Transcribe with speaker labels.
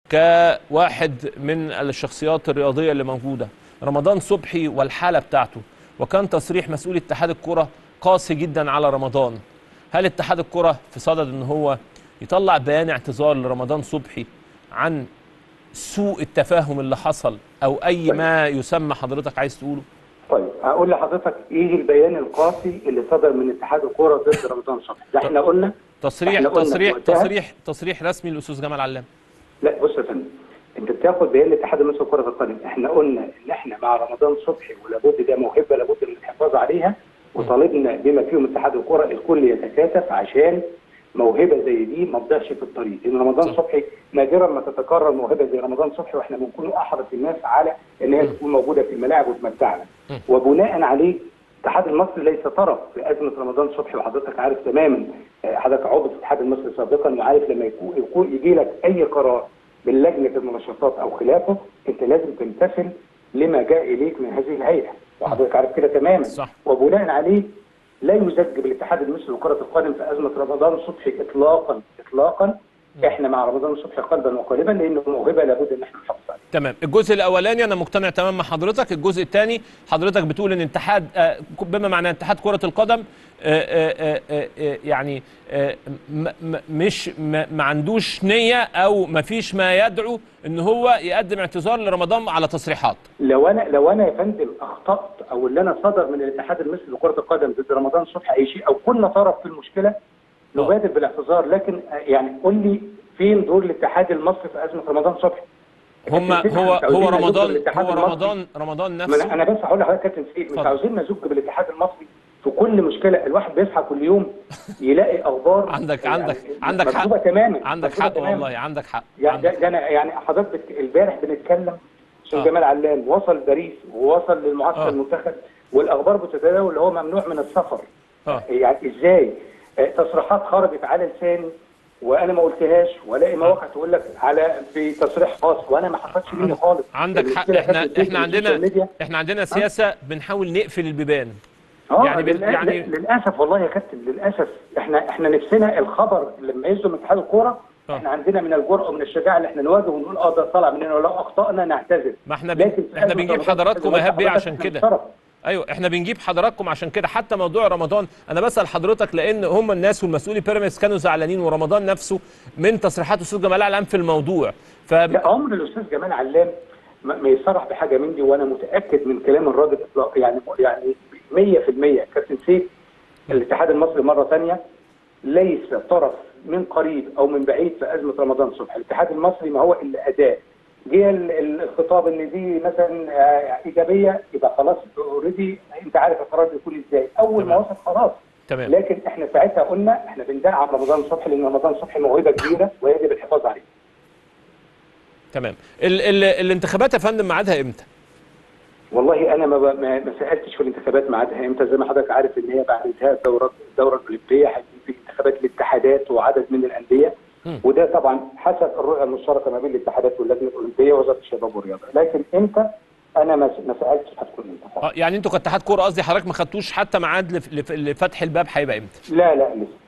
Speaker 1: كواحد من الشخصيات الرياضية اللي موجودة، رمضان صبحي والحالة بتاعته، وكان تصريح مسؤول اتحاد الكرة قاسي جدا على رمضان. هل اتحاد الكرة في صدد ان هو يطلع بيان اعتذار لرمضان صبحي عن سوء التفاهم اللي حصل او اي ما يسمى حضرتك عايز تقوله؟
Speaker 2: طيب هقول لحضرتك ايه البيان القاسي اللي صدر من اتحاد الكوره ضد رمضان صبحي؟ ده احنا قلنا
Speaker 1: تصريح رسمي للاستاذ جمال علام.
Speaker 2: لا بص يا فندم، انت بتاخد بيان الاتحاد المصري لكره القدم، احنا قلنا ان احنا مع رمضان صبحي ولابد ده موهبه لابد من الحفاظ عليها، وطالبنا بما فيهم اتحاد الكوره الكل يتكاتف عشان موهبه زي دي ما تضيعش في الطريق، لان رمضان صبحي نادرا ما تتكرر موهبه زي رمضان صبحي، واحنا بنكون احرص الناس على ان هي تكون موجوده في الملاعب وتمتعنا. وبناء عليه الاتحاد المصري ليس طرف في ازمه رمضان صبحي، وحضرتك عارف تماما، حضرتك عضو في الاتحاد المصري سابقا وعارف لما يكون يجي لك اي قرار من لجنه المنشطات او خلافه انت لازم تمتثل لما جاء اليك من هذه الهيئه، وحضرتك عارف كده تماما.
Speaker 1: صح.
Speaker 2: وبناء عليه لا يزج بالاتحاد المصري لكره القدم في ازمه رمضان صبحي اطلاقا اطلاقا. احنا مع رمضان صبحي قلبا وقالبا لانه موهبه لابد ان احنا نحافظ عليها.
Speaker 1: تمام. الجزء الاولاني انا مقتنع تماما مع حضرتك. الجزء الثاني حضرتك بتقول ان اتحاد بما معناه اتحاد كره القدم يعني مش ما عندوش نيه او ما فيش ما يدعو ان هو يقدم اعتذار لرمضان على تصريحات.
Speaker 2: لو انا يا فندم اخطات او اللي انا صدر من الاتحاد المصري لكره القدم ضد رمضان صبحي اي شيء او كنا طرف في المشكله نبادر بالاعتذار، لكن يعني قول لي فين دور الاتحاد المصري في ازمه رمضان صبحي؟
Speaker 1: رمضان نفسه.
Speaker 2: انا بس هقول لحضرتك يا كابتن سيد، مش عاوزين نزج بالاتحاد المصري في كل مشكله. الواحح بيصحى كل يوم يلاقي اخبار
Speaker 1: عندك حق
Speaker 2: تماما،
Speaker 1: عندك حق والله عندك حق.
Speaker 2: يعني انا يعني حضرتك البارح بنتكلم استاذ جمال علام وصل باريس ووصل للمعسكر المنتخب والاخبار بتتداول اللي هو ممنوع من السفر. يعني ازاي تصريحات خرجت على لساني وانا ما قلتهاش، والاقي مواقع تقول لك على في تصريح خاص وانا ما حصلش مني خالص.
Speaker 1: عندك حق. احنا عندنا سياسه بنحاول نقفل البيبان.
Speaker 2: يعني للاسف والله يا كابتن، للاسف احنا نفسنا الخبر لما يصدر من اتحاد الكوره احنا عندنا من الجرأه ومن الشجاعه اللي احنا نواجه ونقول ده طلع مننا ولو اخطانا نعتذر.
Speaker 1: ما احنا بنجيب حضراتكم ايهاب بيه عشان كده. ايوه احنا بنجيب حضراتكم عشان كده. حتى موضوع رمضان انا بسال حضرتك لان هم الناس والمسؤولين بيراميدز كانوا زعلانين، ورمضان نفسه من تصريحات الاستاذ جمال علام في الموضوع.
Speaker 2: لا عمر الاستاذ جمال علام ما يصرح بحاجه من دي، وانا متاكد من كلام الراجل اطلاقا يعني 100% كابتن سيف. الاتحاد المصري مره ثانيه ليس طرف من قريب او من بعيد في ازمه رمضان صبحي. الاتحاد المصري ما هو الا اداه. جه الخطاب ان دي مثلا ايجابيه يبقى خلاص اوريدي انت عارف القرار بيكون ازاي، اول ما وصل خلاص.
Speaker 1: تمام.
Speaker 2: لكن احنا ساعتها قلنا احنا بندعم رمضان صبحي لان رمضان صبحي موهبه كبيره ويجب الحفاظ عليه.
Speaker 1: تمام. الانتخابات يا فندم ميعادها امتى؟
Speaker 2: والله انا ما سالتش في الانتخابات ميعادها امتى، زي ما حضرتك عارف ان هي بعد انتهاء الدوره الاولمبيه هيكون في انتخابات الاتحادات وعدد من الانديه، وده طبعا حسب الرؤيه المشتركه ما بين الاتحادات واللجنه الاولمبيه ووزاره الشباب والرياضه، لكن امتى انا ما سالتش هتكون امتى.
Speaker 1: يعني انتوا كاتحاد كوره قصدي حضرتك ما خدتوش حتى ميعاد لفتح الباب هيبقى امتى؟
Speaker 2: لا لسه.